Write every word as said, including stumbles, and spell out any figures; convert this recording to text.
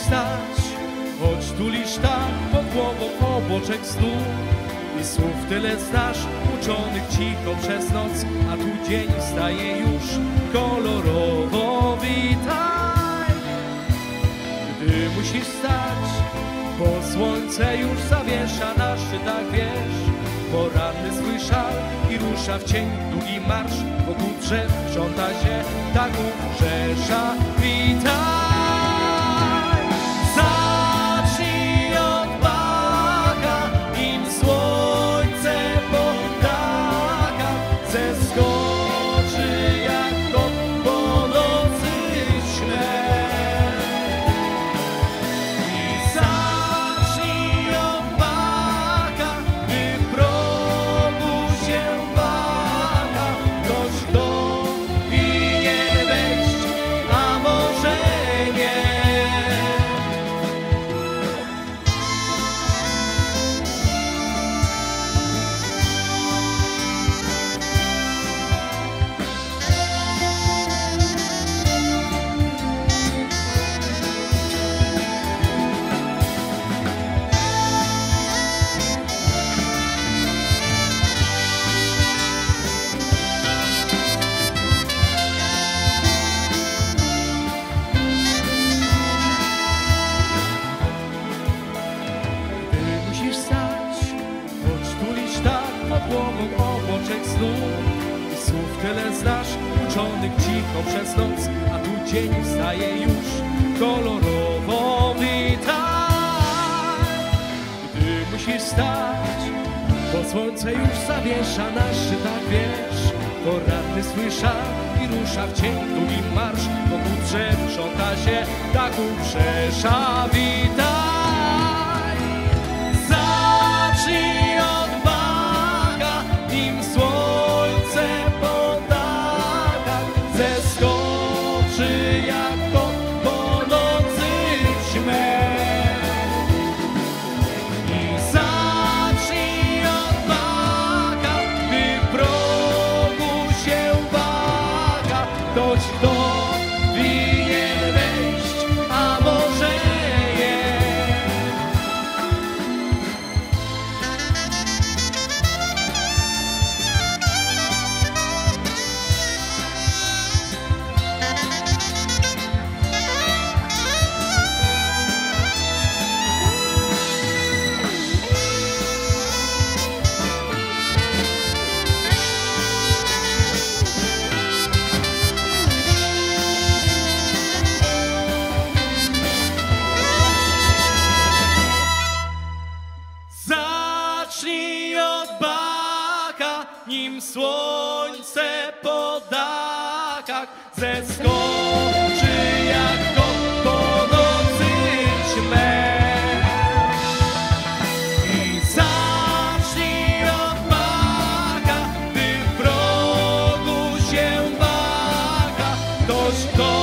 stać, choć tulisz tak pod głową oboczek stół. I słów tyle znasz, uczonych cicho przez noc, a tu dzień staje już kolorowo. Witaj, gdy musisz stać, bo słońce już zawiesza na szczytach wież. Poranny swój szal i rusza w cień długi marsz. Wokół drzew krząta się ptaków rzesza. Witaj, zacznij od baka, im słońce po dachach zeskoczy jak kot po nocy śnie. I zacznij od baka, gdy w progu się waha ktoś, kto winien wejść, a może nie. Gdy musisz stać, choć tulisz tak pod głową oboczek snu. I słów tyle znasz, uczonych cicho przez noc, a tu dzień wstaje już kolorowo. Witaj, gdy musisz stać, bo słońce już zawiesza na szczytach wież. Poranny swój szal i rusza w cień długi marsz. Wokół drzew krząta się ptaków rzesza. Witaj, zacznij od baka, nim słońce po dachach zeskoczy jak kot po nocy ćmę. I zacznij od baka, gdy w progu się waha ktoś, kto winien wejść, a może nie. Zacznij od baka, nim słońce po dachach zeskoczy jak kot po nocy ćmę. I zacznij od baka, gdy w progu się waha ktoś, kto